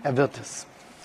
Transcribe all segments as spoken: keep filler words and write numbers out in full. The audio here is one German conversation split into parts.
er wird es.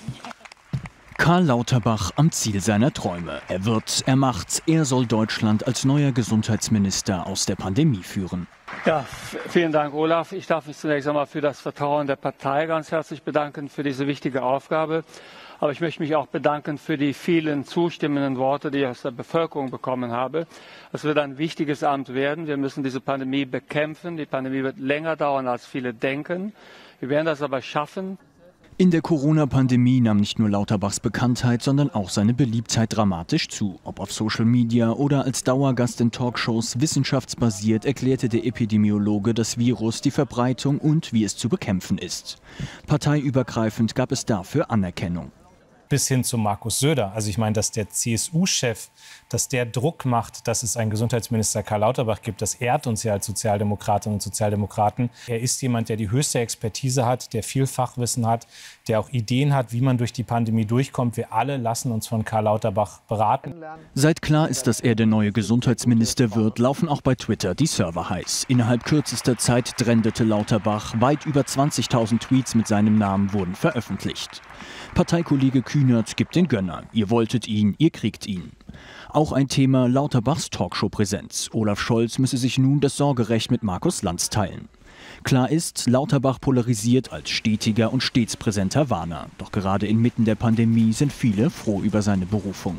Karl Lauterbach am Ziel seiner Träume. Er wird, er macht's, er soll Deutschland als neuer Gesundheitsminister aus der Pandemie führen. Ja, vielen Dank, Olaf. Ich darf mich zunächst einmal für das Vertrauen der Partei ganz herzlich bedanken für diese wichtige Aufgabe. Aber ich möchte mich auch bedanken für die vielen zustimmenden Worte, die ich aus der Bevölkerung bekommen habe. Es wird ein wichtiges Amt werden. Wir müssen diese Pandemie bekämpfen. Die Pandemie wird länger dauern, als viele denken. Wir werden das aber schaffen. In der Corona-Pandemie nahm nicht nur Lauterbachs Bekanntheit, sondern auch seine Beliebtheit dramatisch zu. Ob auf Social Media oder als Dauergast in Talkshows, wissenschaftsbasiert erklärte der Epidemiologe das Virus, die Verbreitung und wie es zu bekämpfen ist. Parteiübergreifend gab es dafür Anerkennung. Bis hin zu Markus Söder. Also ich meine, dass der C S U-Chef, dass der Druck macht, dass es einen Gesundheitsminister Karl Lauterbach gibt, das ehrt uns ja als Sozialdemokratinnen und Sozialdemokraten. Er ist jemand, der die höchste Expertise hat, der viel Fachwissen hat, der auch Ideen hat, wie man durch die Pandemie durchkommt. Wir alle lassen uns von Karl Lauterbach beraten. Seit klar ist, dass er der neue Gesundheitsminister wird, laufen auch bei Twitter die Server heiß. Innerhalb kürzester Zeit trendete Lauterbach. Weit über zwanzigtausend Tweets mit seinem Namen wurden veröffentlicht. Parteikollege Kühnert gibt den Gönner. Ihr wolltet ihn, ihr kriegt ihn. Auch ein Thema Lauterbachs Talkshow-Präsenz. Olaf Scholz müsse sich nun das Sorgerecht mit Markus Lanz teilen. Klar ist, Lauterbach polarisiert als stetiger und stets präsenter Warner. Doch gerade inmitten der Pandemie sind viele froh über seine Berufung.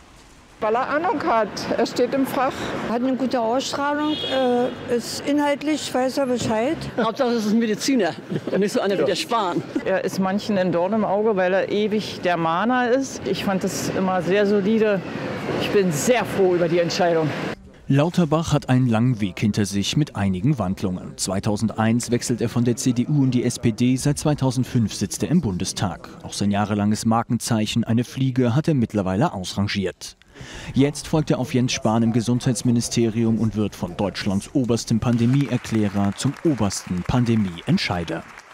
Weil er Ahnung hat. Er steht im Fach. Hat eine gute Ausstrahlung, äh, ist inhaltlich, weiß er Bescheid. Hauptsache es ist ein Mediziner und nicht so einer wie der Spahn. Er ist manchen ein Dorn im Auge, weil er ewig der Mahner ist. Ich fand das immer sehr solide. Ich bin sehr froh über die Entscheidung. Lauterbach hat einen langen Weg hinter sich mit einigen Wandlungen. zweitausendeins wechselt er von der C D U in die S P D, seit zweitausendfünf sitzt er im Bundestag. Auch sein jahrelanges Markenzeichen, eine Fliege, hat er mittlerweile ausrangiert. Jetzt folgt er auf Jens Spahn im Gesundheitsministerium und wird von Deutschlands oberstem Pandemieerklärer zum obersten Pandemieentscheider.